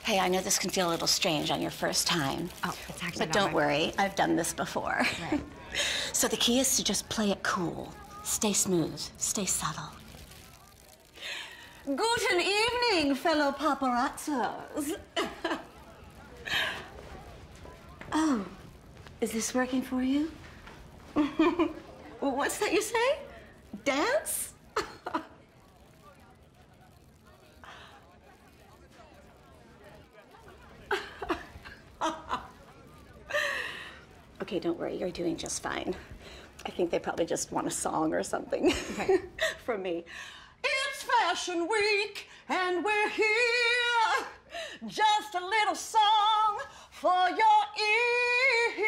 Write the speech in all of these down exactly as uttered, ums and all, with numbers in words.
Hey, I know this can feel a little strange on your first time. Oh, it's actually But don't worry, I've done this before. Right. So the key is to just play it cool. Stay smooth, stay subtle. Guten evening, fellow paparazzos. Oh, is this working for you? What's that you say? Dance? Okay, don't worry, you're doing just fine. I think they probably just want a song or something okay. from me. It's Fashion Week, and we're here. Just a little song for your ear.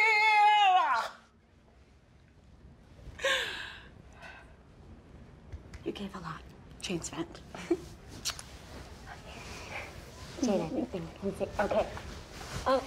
You gave a lot. Jane's friend. Jane, I think we can say, okay. Oh.